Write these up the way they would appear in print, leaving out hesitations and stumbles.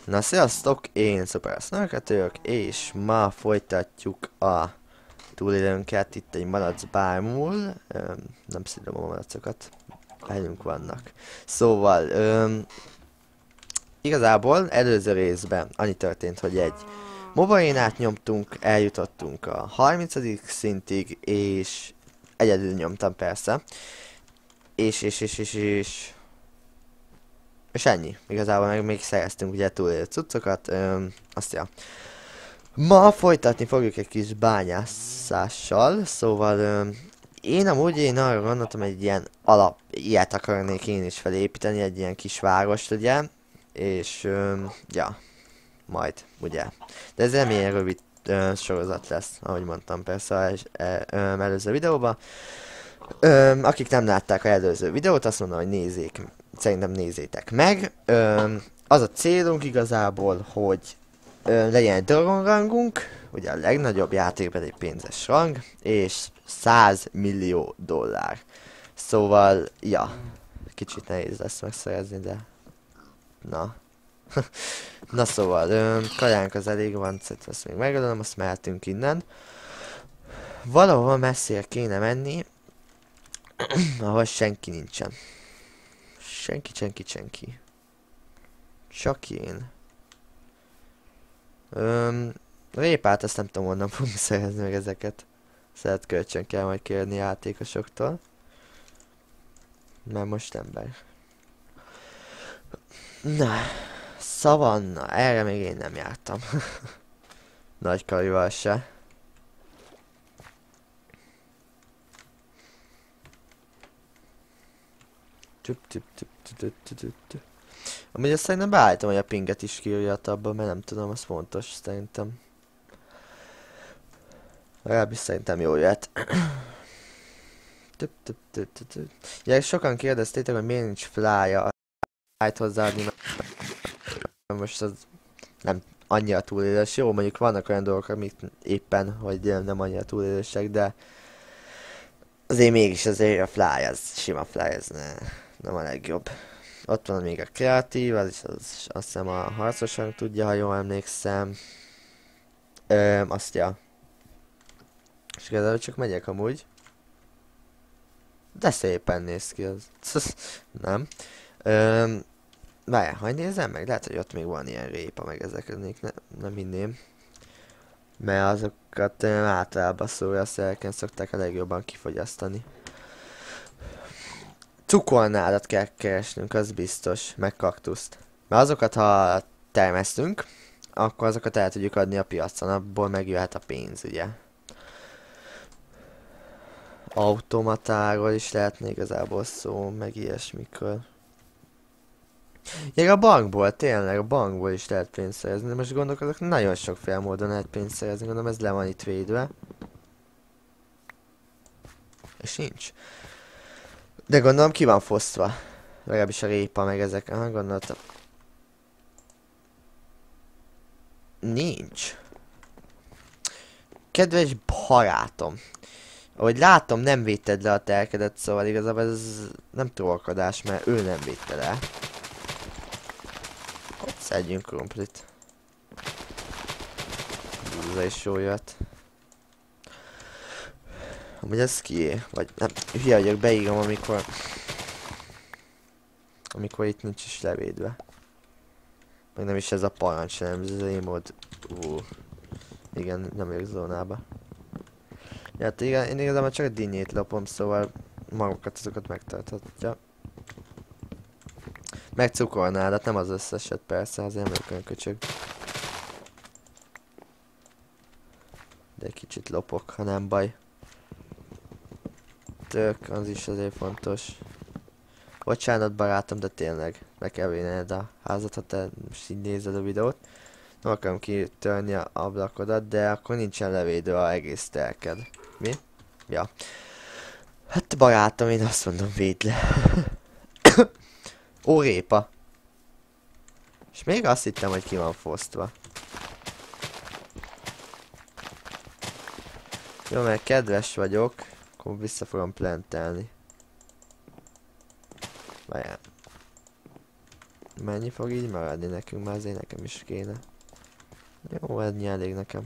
Na sziasztok, én SuperSnarkat vagyok, és ma folytatjuk a túlélőnket itt egy malac bármul. Nem szidom a malacokat, velünk vannak. Szóval, igazából előző részben annyi történt, hogy egy mobainát nyomtunk, eljutottunk a 30. szintig, és egyedül nyomtam persze. És ennyi. Igazából meg még szereztünk ugye túlélő cuccokat. Azt ja. Ma folytatni fogjuk egy kis bányászással, szóval én arra gondoltam, egy ilyen ilyet akarnék én is felépíteni, egy ilyen kis várost ugye, és ja, majd ugye. De ez nem ilyen rövid sorozat lesz, ahogy mondtam persze az előző videóban. Akik nem látták az előző videót, azt mondom, hogy nézzék, szerintem nézzétek meg. Az a célunk igazából, hogy legyen egy dragon rangunk, ugye a legnagyobb játékban egy pénzes rang, és 100 millió dollár. Szóval, ja, kicsit nehéz lesz megszerezni, de na. Na szóval, kajánk az elég van, ezt még megadom, azt mehetünk innen. Valahol messzire kéne menni, ahol senki nincsen. Senki. Csak én. Répát azt nem tudom honnan fogni szerezni meg ezeket. Szeret kölcsön kell majd kérni játékosoktól. Mert most ember. Na, szavanna, erre még én nem jártam. Nagy karjuval se. Amúgy azt szerintem beállítom, hogy a pinget is kiírja a tabba, mert nem tudom, az fontos szerintem. Legalábbis szerintem jó jöhet. Ja, sokan kérdeztétek, hogy miért nincs fly-ja hozzáadni, mert most az nem annyira túlélős. Jó, mondjuk vannak olyan dolgok, amik éppen, hogy nem annyira túlélősek, de azért mégis azért a fly, az sima fly, ez nem a legjobb. Ott van még a kreatív, az azt hiszem a harcosan tudja, ha jól emlékszem. Azt ja. És igazából csak megyek amúgy. De szépen néz ki az. Nem. Várjál, hogy nézem meg? Lehet, hogy ott még van ilyen répa, meg ezeknek nem hinném. Mert azokat általában szóraszereken szokták a legjobban kifogyasztani. Cukornádat kell keresnünk, az biztos, meg kaktuszt. Mert azokat, ha termesztünk, akkor azokat el tudjuk adni a piacon, abból megjöhet a pénz, ugye. Automatáról is lehetne igazából szó, meg ilyesmikről. Ja, a bankból, tényleg, a bankból is lehet pénzt szerezni, de most gondolkodok, nagyon sokféle módon lehet pénzt szerezni, gondolom ez le van itt védve. És nincs. De gondolom ki van fosztva. Legalábbis a répa meg ezek. Aha, gondoltam. Nincs. Kedves barátom. Ahogy látom, nem védted le a telkedet, szóval igazából ez nem trollkodás, mert ő nem védte le. Ott szedjünk krumplit. Búza is jó jött. Amúgy ez kié? Vagy nem, hülye vagyok, beírom, amikor itt nincs is levédve. Meg nem is ez a parancs, nem ez az émod. Igen, nem vagyok zónába. Ja, hát igen, én igazából csak a dinnyét lopom, szóval magukat azokat megtarthatja. Meg cukornádat, nem az összeset persze, azért nem vagyok olyan köcsög. De egy kicsit lopok, ha nem baj. Tök, az is azért fontos. Bocsánat barátom, de tényleg meg kell véned a házat, ha te most így nézed a videót. Nem akarom kitörni a ablakodat, de akkor nincsen levédő a egész telked. Mi? Ja. Hát barátom, én azt mondom, védd le. Ó, répa. És még azt hittem, hogy ki van fosztva. Jó, mert kedves vagyok, akkor vissza fogom plantelni. Várjál. Mennyi fog így maradni nekünk? Már azért nekem is kéne. Jó, ennyi elég nekem.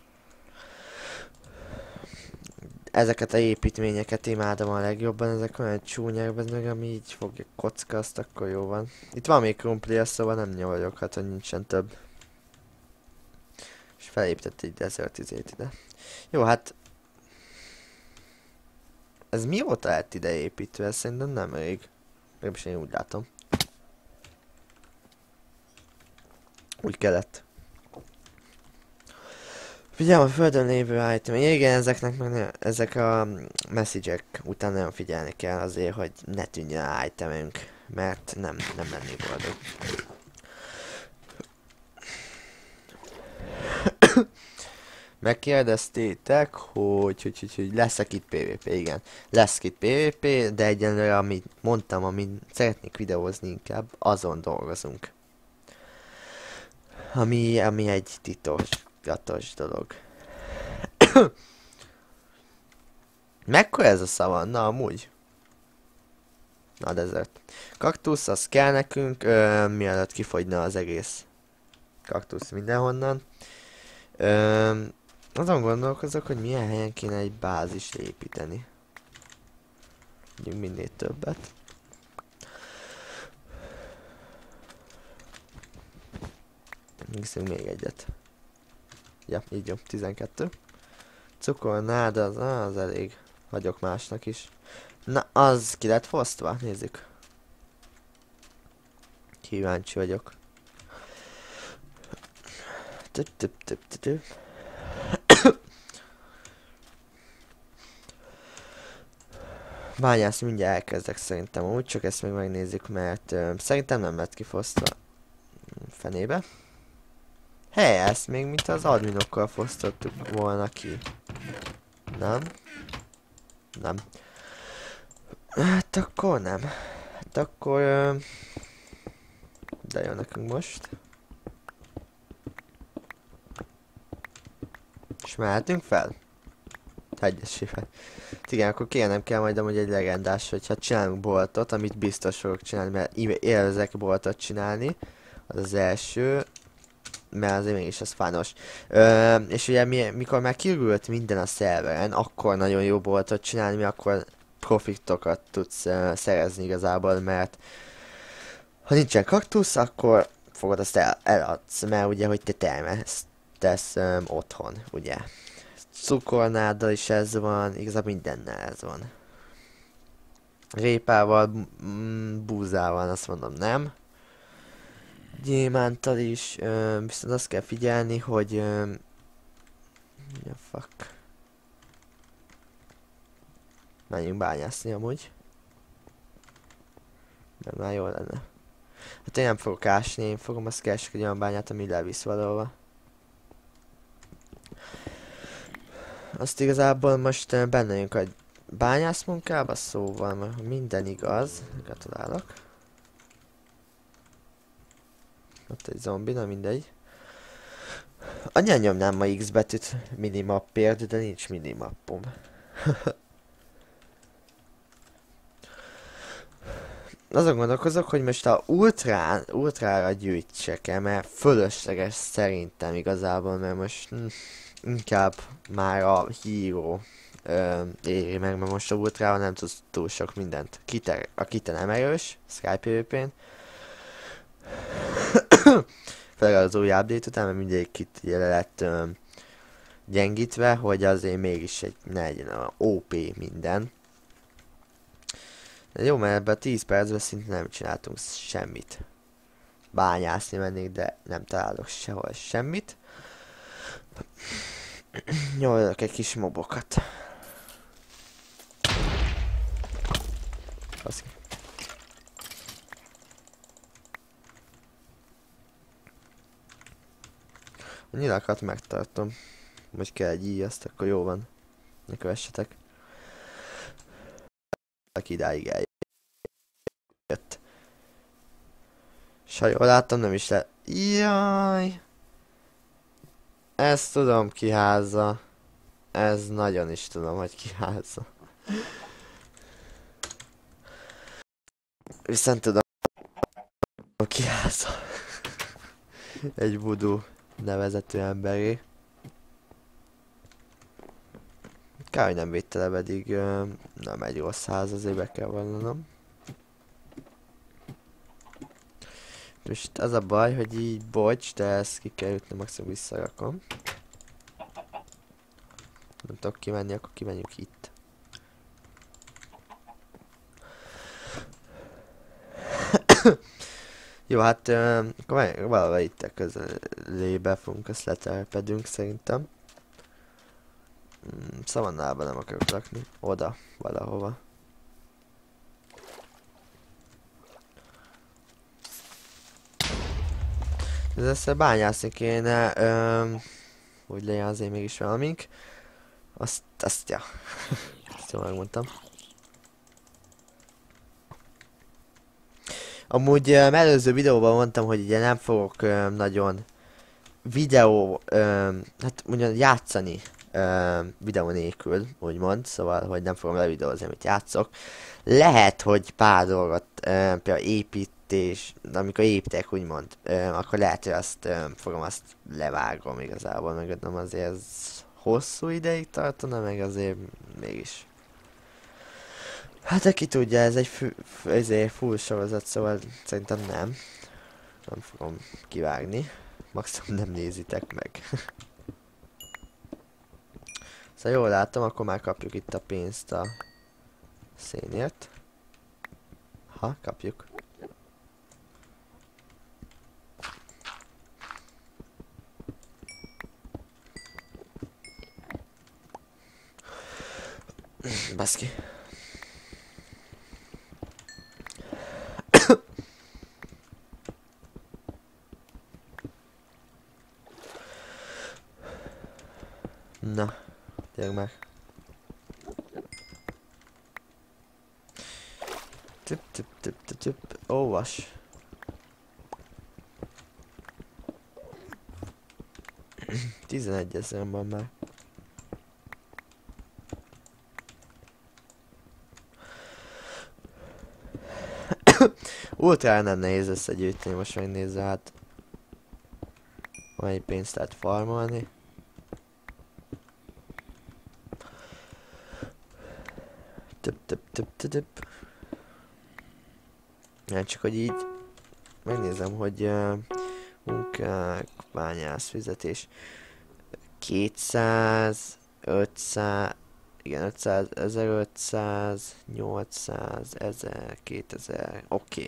Ezeket a építményeket imádom a legjobban, ezek olyan csúnyák, ez meg ami így fogja kocka, azt akkor jó van. Itt van még krumpli, szóval nem nyomorok, hát hogy nincsen több. És felépített egy desert izét ide. Jó, hát... Ez mióta lett ide építve? Szerintem nem elég. Legalábbis én úgy látom. Úgy kellett. Figyelj a földön lévő item. Igen, ezeknek meg ne, ezek a message-ek után nagyon figyelni kell azért, hogy ne tűnjön a itemünk. Mert nem lennék boldog. Megkérdeztétek, hogy lesz-e itt PvP, igen. Lesz itt PvP, de egyenlőre, amit mondtam, amit szeretnék videózni inkább, azon dolgozunk. Ami egy titokzatos dolog. Mekkora ez a szavanna amúgy? Na, desert. Kaktusz, az kell nekünk, mielőtt kifogyna az egész kaktusz mindenhonnan. Azon gondolkozok, hogy milyen helyen kéne egy bázist építeni. Mondjuk minél többet. Viszünk még egyet. Ja, így jó, 12. Cukornád az elég. Hagyok másnak is. Na, az ki lett fosztva? Nézzük. Kíváncsi vagyok. Bányász mindjárt elkezdek szerintem, úgy csak ezt még megnézzük, mert szerintem nem lett kifosztva. Fenébe. Hely, ezt még mint az adminokkal fosztottuk volna ki. Nem? Nem. Hát akkor nem. Hát akkor... de jön nekünk most. És mehetünk fel? Egyesével. Igen, akkor kérnem kell majd amúgy egy legendás, hogyha csinálunk boltot, amit biztos fogok csinálni, mert élvezek boltot csinálni. Az az első. Mert azért mégis ez fános. És ugye mikor már kirült minden a szerveren, akkor nagyon jó boltot csinálni, mert akkor profitokat tudsz szerezni igazából, mert ha nincsen kaktusz, akkor fogod azt eladsz, mert ugye, hogy te termesztesz otthon, ugye. Cukornáddal is ez van, igazából mindennel ez van. Répával, búzával, azt mondom nem. Gyémántal is, viszont azt kell figyelni, hogy... ja, fuck. Menjünk bányászni amúgy. Mert már jó lenne. Hát én nem fogok ásni, én fogom azt keresni egy olyan bányát, ami levisz valahova. Azt igazából most benne jönk a bányász munkába, szóval minden igaz. Gratulálok. Ott egy zombi, na mindegy. Annyian nyomnám ma X betűt minimappért, de nincs minimappom. Azon gondolkozok, hogy most a ultrára gyűjtsek-e, mert fölösleges szerintem igazából, mert most inkább már a híró éri meg, mert most a ultrára nem tudsz túl sok mindent. A kite nem erős, Skype PvP-n. Főleg az új update után, mert mindegyik kit lett gyengítve, hogy azért mégis ne legyen a OP minden. De jó, mert ebben a 10 percben szinte nem csináltunk semmit. Bányászni mennék, de nem találok sehol semmit. Nyolok egy kis mobokat. Baszki. A nyilakat megtartom. Most kell egy íjaszt, akkor jó van. Ne kövessetek. Aki idáig eljött. És ha jól láttam, nem is le... Jaj! Ezt tudom ki háza. Ez nagyon is tudom, hogy ki háza. Viszont tudom háza. Egy voodoo nevezetű emberé. Kár, hogy nem védte le, pedig nem egy rossz ház, azért be kell vallanom. Most az a baj, hogy így bocs, de ezt ki kell jutni, maximum visszarakom. Nem tudok kimenni, akkor kimenjünk itt. Jó, hát akkor valahol itt a közelébe fogunk, azt letelepedünk szerintem. Szavannában nem akarok lakni. Oda, valahova. Ezzel bányászni kéne, hogy legyen azért mégis valamink. Azt ja. Ezt jól megmondtam. Amúgy előző videóban mondtam, hogy ugye nem fogok nagyon hát mondjam játszani videó nélkül, úgymond, szóval, hogy nem fogom levideózni, amit játszok. Lehet, hogy pár dolgot, például építés, amikor építek, úgymond, akkor lehet, hogy azt fogom, azt levágom igazából, meg nem azért ez hosszú ideig tartana, meg azért mégis. Hát aki tudja, ez egy full sorozat, szóval szerintem nem fogom kivágni. Maximum nem nézitek meg. Szóval jól látom, akkor már kapjuk itt a pénzt a szénért. Ha, kapjuk. Baszki. Na, gyere meg. Tip. Olvas. $11,000 van már. Ultrán nem nehéz összegyűjteni, most megnézze, hát. Mennyi pénzt lehet farmolni. Tip. Ja, csak hogy így megnézem, hogy munkák, bányász, fizetés 200, 500, igen 500, 1500, 800, 1000, 2000, oké.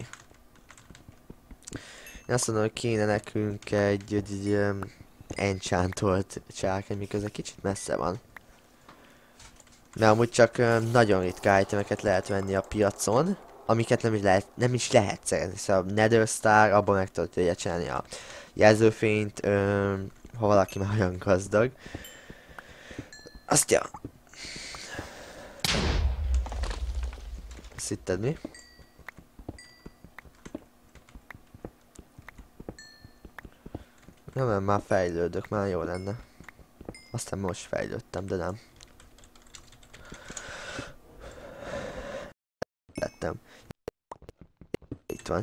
Én azt mondom, hogy kéne nekünk egy enchantolt csákány, miközben kicsit messze van. De amúgy csak nagyon ritka itemeket lehet venni a piacon, amiket nem is lehet szerezni. Szóval Nether Star, abban meg tudod csinálni a jelzőfényt, ha valaki már olyan gazdag. Azt ja. Azt hitted mi? Nem, már fejlődök, már jó lenne. Aztán most fejlődtem, de nem. Lettem. Itt van.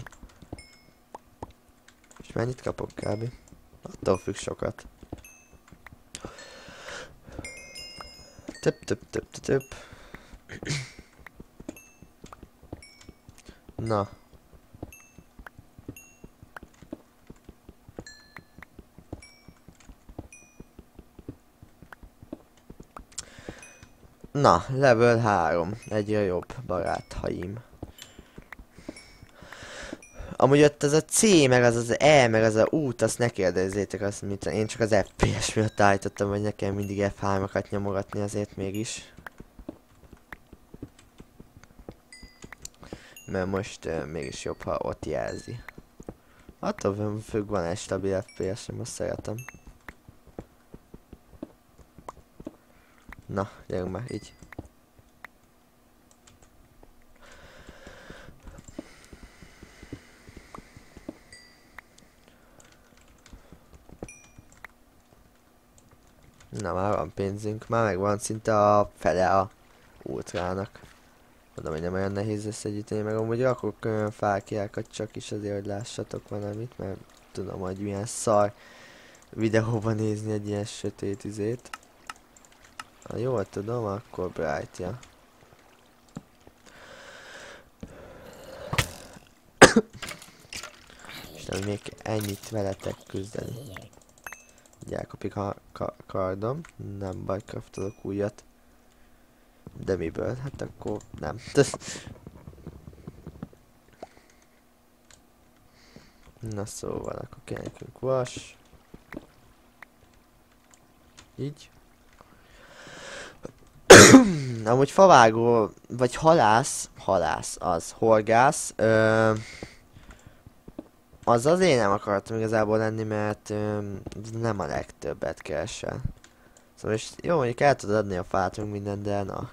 És mennyit kapok kb? Attól függ sokat. Több. Na. Na, level 3. Egyre jobb barátaim. Amúgy ott az a C, meg az E, meg az a út, azt ne kérdezzétek azt, mit én csak az FPS miatt állítottam, hogy nekem mindig F3-akat nyomogatni azért mégis. Mert most mégis jobb, ha ott jelzi. Attól függ, van egy stabil FPS-em, azt szeretem. Na, gyerünk már, így. Na, már van pénzünk, már megvan szinte a fele a ultrának. Mondom, hogy nem olyan nehéz összegyűjteni, meg amúgy rakok fáklyákat csak is azért, hogy lássatok valamit, mert tudom, hogy milyen szar videóban nézni egy ilyen sötét izét. Ha jól tudom, akkor Bright-ja. És nem még ennyit veletek küzdeni. Ugye elkapik a kardom, nem baj, kraftolok újat. De miből? Hát akkor nem. Na szóval, akkor kell nekünk vas. Így. Amúgy favágó, vagy halász az, horgász. Az azért nem akartam igazából lenni, mert nem a legtöbbet keresel. Szóval és jó, mondjuk el tudod adni a fát, meg minden, de na.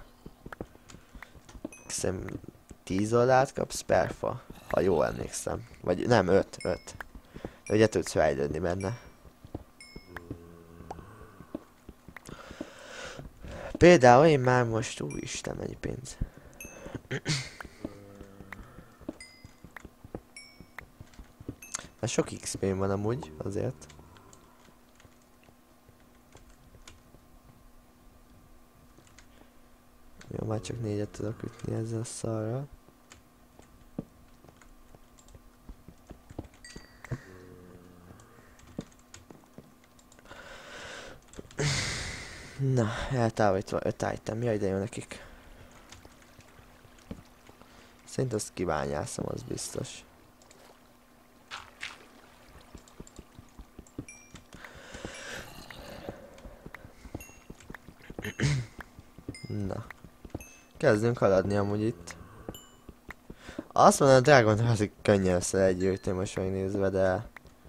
Hiszem 10 oldalt kapsz per fa, ha jól emlékszem. Vagy nem, 5. De ugye tudsz fejlődni benne. Például én már most, úristen, mennyi pénz. Hát sok XP-m van amúgy, azért. Jó, már csak 4-et tudok ütni ezzel a szarral. Na, eltávolítva 5 item, jaj de jó nekik. Szerintem azt kibányászom, az biztos. Na. Kezdünk haladni amúgy itt. Azt mondom, a Dragon Heart könnyen össze lehet gyűjteni most megnézve, de...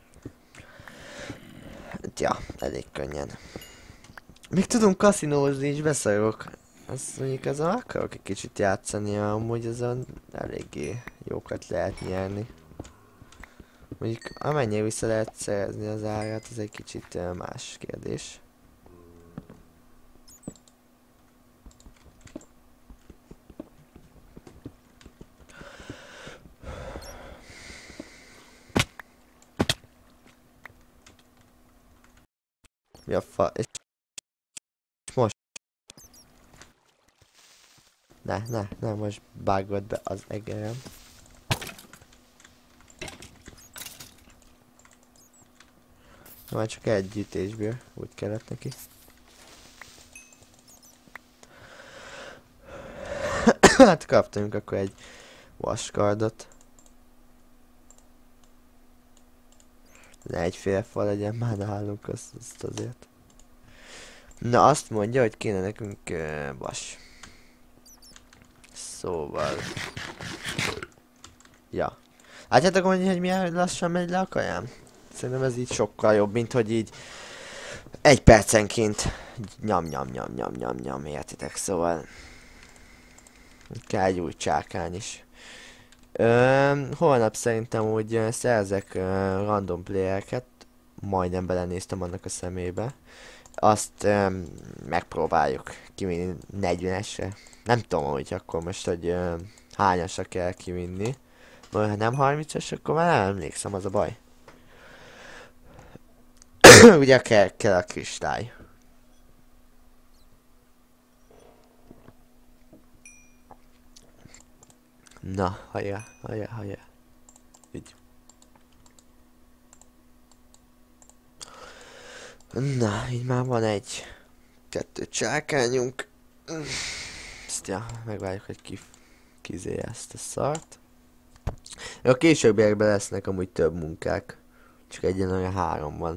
Ja, elég könnyen. Még tudunk kaszinózni, és beszarok. Azt mondjuk ezzel akarok egy kicsit játszani, amúgy azon eléggé jókat lehet nyerni. Mondjuk amennyire vissza lehet szerezni az árát, az egy kicsit más kérdés. Mi a fa... És most... Ne, most bágod be az egerem. Már csak egy gyűjtésből, úgy kellett neki. Hát kaptunk akkor egy vaskardot. Ne egyféle fal legyen már nálunk, azt azért. Na azt mondja, hogy kéne nekünk vas. Szóval... Ja. Látjátok mondani, hogy milyen lassan megy le a kajám? Szerintem ez így sokkal jobb, mint hogy így... 1 percenként nyam, értitek, szóval... Kell egy új csákány is. Holnap szerintem úgy szerzek random playereket. Majdnem belenéztem annak a szemébe. Azt megpróbáljuk kivinni 40-esre. Nem tudom, hogy akkor most, hogy hányasra kell kivinni. Mert ha nem 30-es, akkor már nem emlékszem, az a baj. Ugye kell a kristály. Na, hajrá. Így. Na, így már van 2 csákányunk. Ezt ja, megvárjuk, hogy kizé ezt a szart. A későbbiekben lesznek amúgy több munkák. Csak egyenlően 3 van.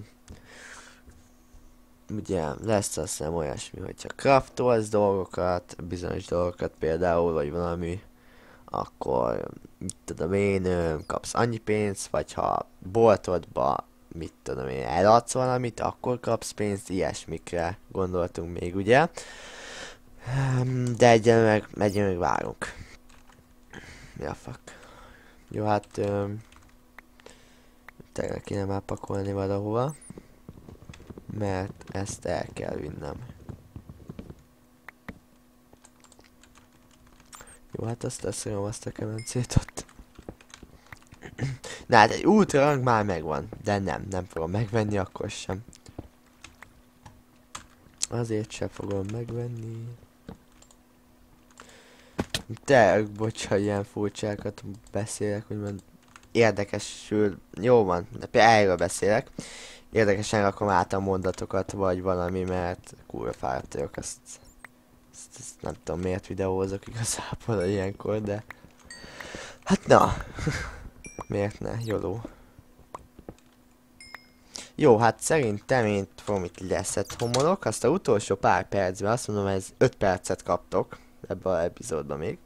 Ugye lesz azt hiszem olyasmi, hogyha craftolsz dolgokat, bizonyos dolgokat például, vagy valami, akkor mit tudom én, kapsz annyi pénzt, vagy ha boltodba, mit tudom én, eladsz valamit, akkor kapsz pénzt, ilyesmikre gondoltunk még, ugye? De egyenlően várunk. Mi a fuck? Jó, hát tényleg kéne már pakolni valahova, mert ezt el kell vinnem. Jó, hát azt leszem azt a kemencét ott. Na hát egy ultra rang már megvan, de nem fogom megvenni akkor sem. Azért sem fogom megvenni. De bocs, ha ilyen furcsákat beszélek, úgymond érdekesül, jó van, de például erről beszélek. Érdekesen rakom át a mondatokat, vagy valami, mert kurva fáradt vagyok, azt nem tudom miért videózok igazából ilyenkor, de hát na, miért ne, jóló. Jó, hát szerintem én fogom itt leszett homolok, azt a utolsó pár percben, azt mondom, ez 5 percet kaptok ebben az epizódban még.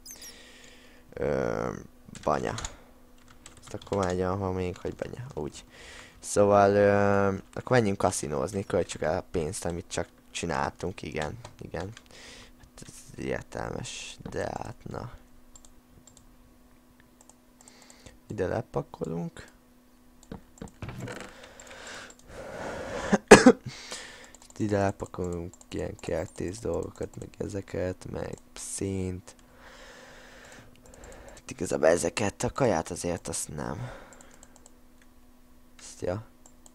Banya. Ezt akkor már ha még, hogy banya, úgy. Szóval, akkor menjünk kaszinózni, költsük el a pénzt, amit csak csináltunk, igen. Hát ez értelmes, de hát na. Ide lepakolunk. Ide lepakolunk ilyen kertész dolgokat, meg ezeket, meg színt. Igazából ezeket, a kaját azért azt nem. Ezt ja.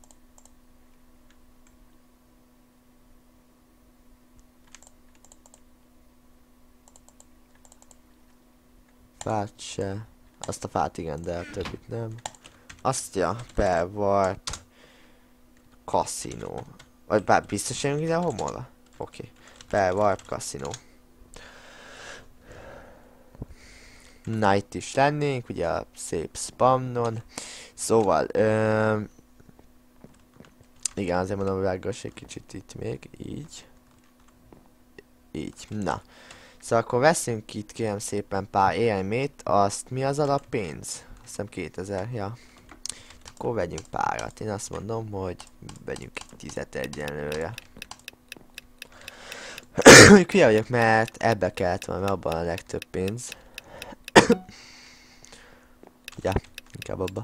Fát se. Azt a fát igen, de a többit nem. Azt ja, per warp. Kaszinó. Vagy bár biztos jönünk ide a homola? Oké. Per warp kaszinó. Na itt is lennénk, ugye a szép spamnon. Szóval, igen, azért mondom, vágos egy kicsit itt még, így. Így, na. Szóval akkor veszünk itt kérem szépen pár élmét, azt mi az alappénz? Azt hiszem 2000, ja. Akkor vegyünk párat, én azt mondom, hogy vegyünk 10 egyenlőre. Hülye vagyok, mert ebbe kellett volna, abban a legtöbb pénz. Ja, inkább abba.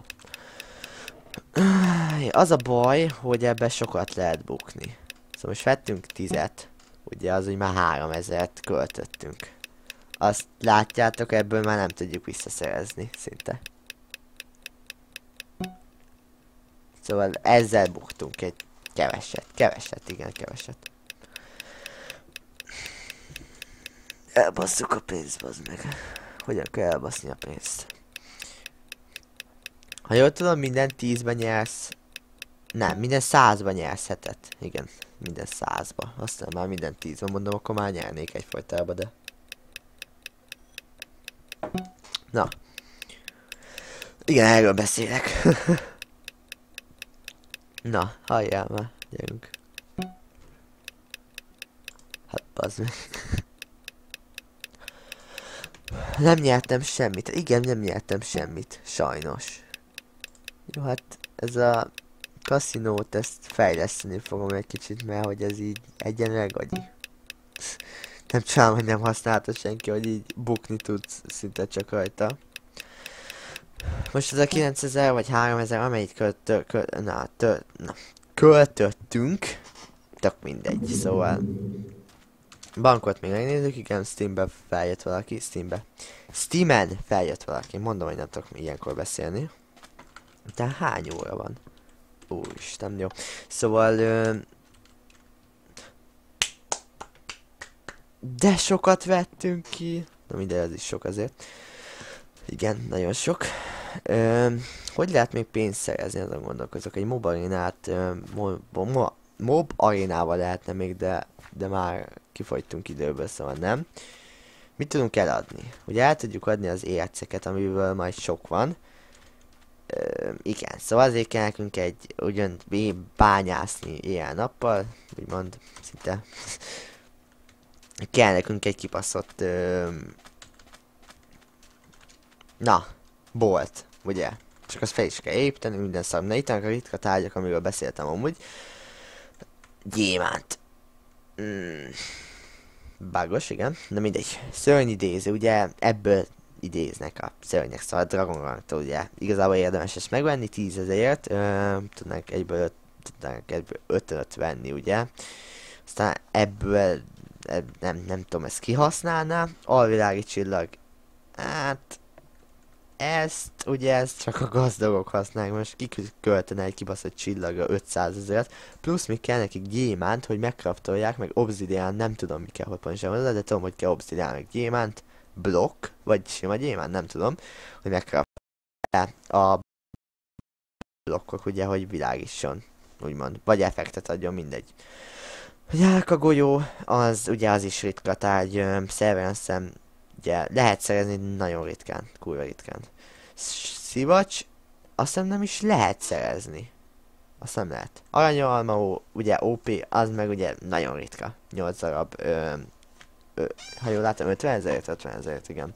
Az a baj, hogy ebbe sokat lehet bukni. Szóval most vettünk 10-et, ugye az, hogy már 3000-et költöttünk. Azt látjátok, ebből már nem tudjuk visszaszerezni, szinte. Szóval ezzel buktunk egy keveset, igen, keveset. Elbasszuk a pénzt, bazd meg. Hogyan kell elbaszni a pénzt? Ha jól tudom, minden 10-ben nyersz. Nem, minden 100-ban nyersz hetet. Igen, minden 100-ba. Aztán már minden 10-ben mondom, akkor már nyernék egyfajtában, de... Na. Igen, erről beszélek. Na, halljál már, gyerünk. Hát bazd meg. Nem nyertem semmit. Igen, nem nyertem semmit. Sajnos. Jó, hát ez a kaszinót, ezt fejleszteni fogom egy kicsit, mert hogy ez így egyenleg gagyi. Nem csálom, hogy nem használta senki, hogy így bukni tudsz szinte csak rajta. Most ez a 9000 vagy 3000, amennyit költöttünk. Tök mindegy, szóval... Bankot még megnézzük, igen, Steamben feljött valaki, Steamen feljött valaki, mondom, hogy nem tudok ilyenkor beszélni. De hány óra van? Úristen, jó. Szóval... de sokat vettünk ki. Na mindegy, ez is sok azért. Igen, nagyon sok. Hogy lehet még pénzt szerezni, azon gondolkozok. Egy mob arénát, mob arénával lehetne még, de már kifogytunk időből, szóval nem. Mit tudunk eladni? Ugye el tudjuk adni az érceket, amiből majd sok van. Igen, szóval azért kell nekünk egy ugyan bányászni éjjel-nappal, úgymond szinte. Kell nekünk egy kibaszott na, bolt, ugye? Csak azt fel is kell építeni, minden szar. Na itt a ritka tárgyak, amiről beszéltem amúgy. Gyémánt. Bágos, igen. Na mindegy. Szörnyidéző, ugye ebből idéznek a szörnyek, szóval a Dragon Ranktól, ugye igazából érdemes ezt megvenni 10 000-ért. Tudnánk egyből 5-öt venni, ugye. Aztán ebből nem tudom, ezt kihasználná. Alvilági csillag Hát... Ezt, ugye ezt csak a gazdagok használják, most kiköltene egy kibaszott csillagra 500 000-et, plusz még kell nekik gyémánt, hogy megkraftolják, meg obszidián, nem tudom mi kell, hogy pontosan hozzá, de tudom, hogy kell obszidián, meg gyémánt, blokk, vagy sima gyémánt, nem tudom, hogy megkraftolják a blokkok, ugye, hogy világítson, úgymond, vagy effektet adjon, mindegy. A nyálka golyó, az ugye az is ritka tárgy, szerveren azt hiszem, ugye lehet szerezni nagyon ritkán, kurva ritkán. Szivacs, azt hiszem nem is lehet szerezni. Azt nem lehet. Aranyalma, ugye OP, az meg ugye nagyon ritka. 8 darab, ha jól látom, 50 000, 50 000, igen.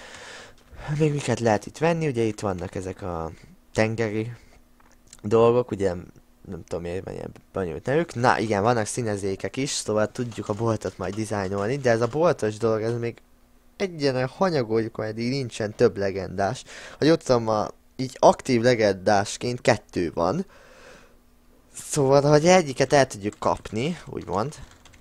Még miket lehet itt venni, ugye itt vannak ezek a tengeri dolgok, ugye nem tudom miért van ilyen bonyolult nevük. Na igen, vannak színezékek is, szóval tudjuk a boltot majd dizájnolni, de ez a boltos dolog, ez még egyenlően hanyagoljuk, majd így nincsen több legendás. Ha jól tudom, így aktív legendásként 2 van. Szóval, hogy egyiket el tudjuk kapni, úgymond,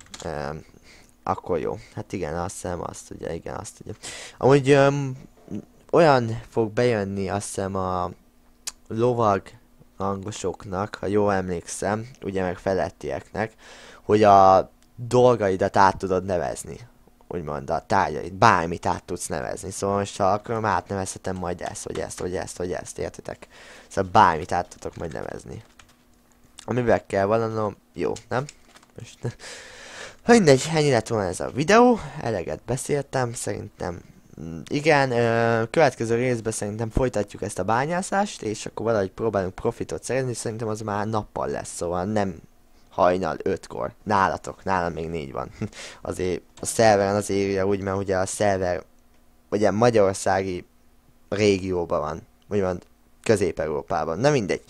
akkor jó. Hát igen, azt hiszem, azt ugye, igen, azt ugye. Amúgy olyan fog bejönni, azt hiszem, a lovag rangosoknak, ha jól emlékszem, ugye meg felettieknek, hogy a dolgaidat át tudod nevezni. Úgymond a tárgyait, bármit át tudsz nevezni. Szóval most ha akarom, átnevezhetem majd ezt, vagy ezt, vagy ezt, vagy ezt, értitek? Szóval bármit át tudok majd nevezni. Amivel kell vallanom, jó, nem? Most mindegy, ennyi lett volna ez a videó, eleget beszéltem, szerintem igen, következő részben szerintem folytatjuk ezt a bányászást, és akkor valahogy próbálunk profitot szerezni, szerintem az már nappal lesz, szóval nem hajnal 5-kor. Nálatok, nálam még 4 van. Azért a szerveren az írja úgy, mert ugye a szerver ugye magyarországi régióban van, úgymond Közép-Európában, na mindegy.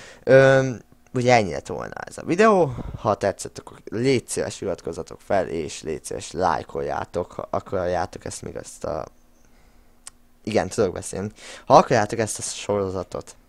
Ugye ennyi lett volna ez a videó, ha tetszett, akkor légy szíves iratkozzatok fel, és légy szíves lájkoljátok, ha akarjátok ezt még ezt a... Igen, tudok beszélni. Ha akarjátok ezt a sorozatot